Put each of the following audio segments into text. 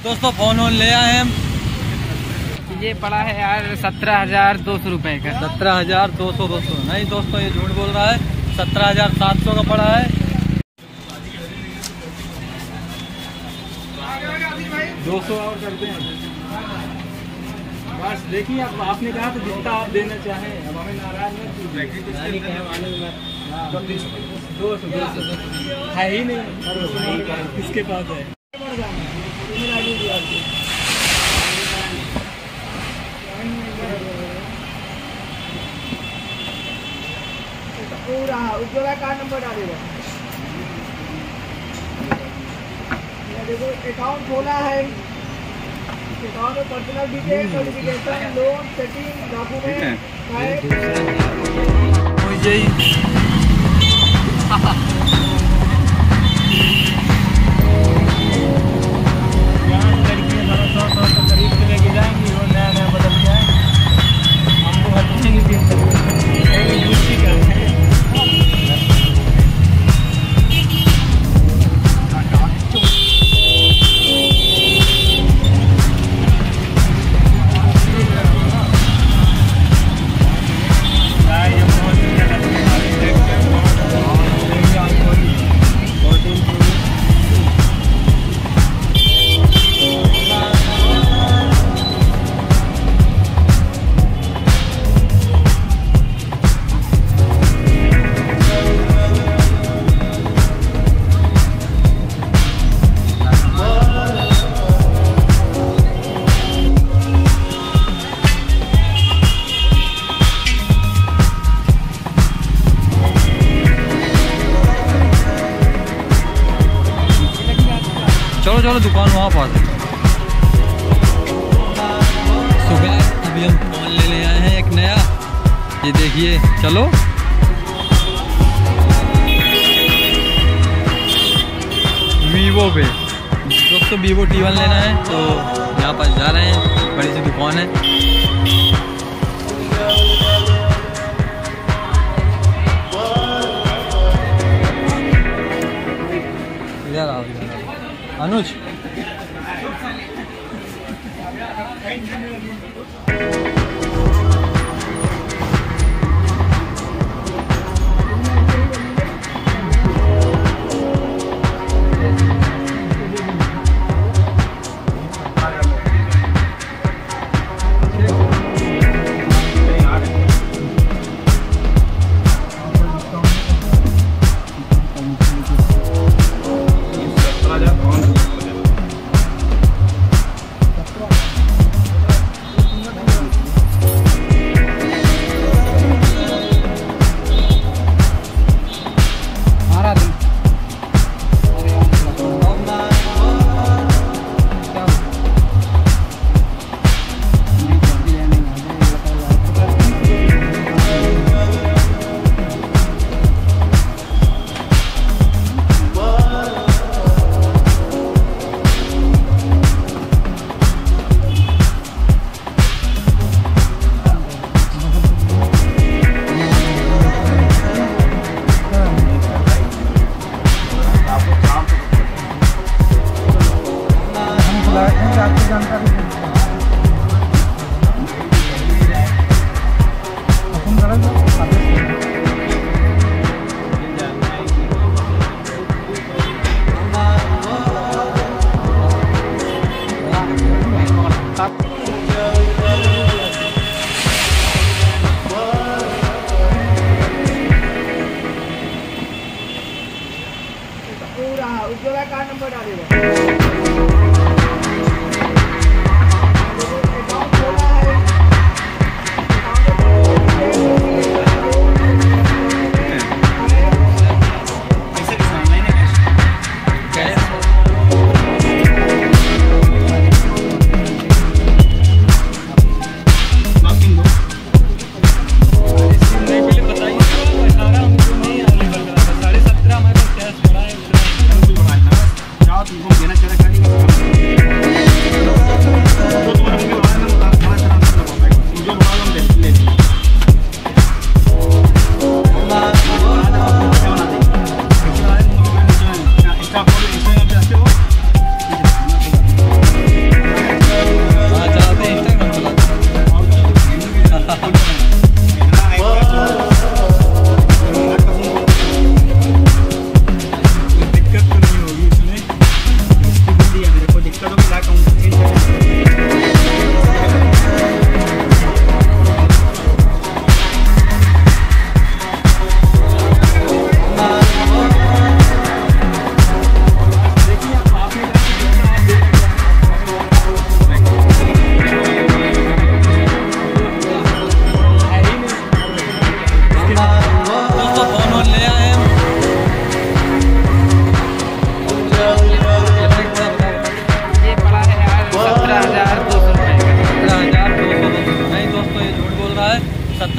दोस्तों फोन ले आए हम। ये पड़ा है यार 17,200 रुपए का। 17,200 दोस्तों नहीं दोस्तों, ये झूठ बोल रहा है। 17,700 का पड़ा है। 200 और करते हैं बस। देखिए अब आपने कहा तो जितना आप देना चाहें, अब हमें नाराज मत कीजिए। 200 है ही नहीं, किसके पास है? पूरा उज्ज्वला कार्ड नंबर डालेगा। देखो अकाउंट खोला है, अकाउंट में personal detail, notification, loan setting, document करीब से लेके जाएंगी, वो नया नया बदल के आएंगे, हमको हटेंगे कि चलो दुकान वहाँ पास है। सुबह अभी हम फोन ले आए हैं एक नया, ये देखिए। चलो वीवो पे दोस्तों वीवो T1 लेना है, तो यहाँ पास जा रहे हैं। बड़ी सी दुकान है। इधर आओ अनुज। पूरा उज्ज्वला कार्ड नंबर डालेगा।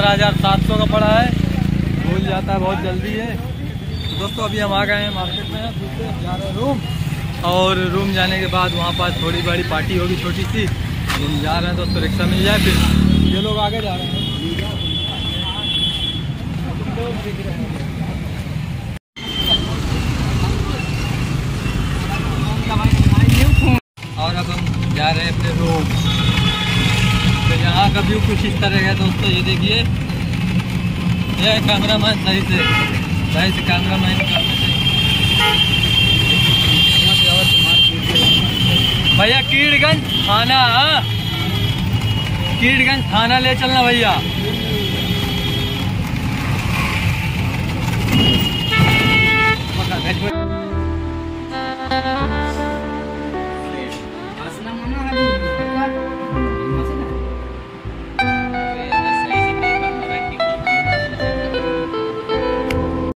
17,700 का पड़ा है, भूल जाता है बहुत जल्दी है। तो दोस्तों अभी हम आ गए हैं मार्केट में, दूसरे जा रहे हैं रूम, और रूम जाने के बाद वहाँ पर थोड़ी बड़ी पार्टी होगी छोटी सी। हम जा रहे हैं दोस्तों, रिक्शा मिल जाए फिर ये लोग आगे जा रहे हैं। और अब हम जा रहे हैं अपने रूम। तो यहाँ का व्यू कुछ इस तरह है दोस्तों, ये देखिए, ये कैमरामैन सही से कैमरामैन भैया कीड़गंज थाना, कीड़गंज थाना ले चलना भैया।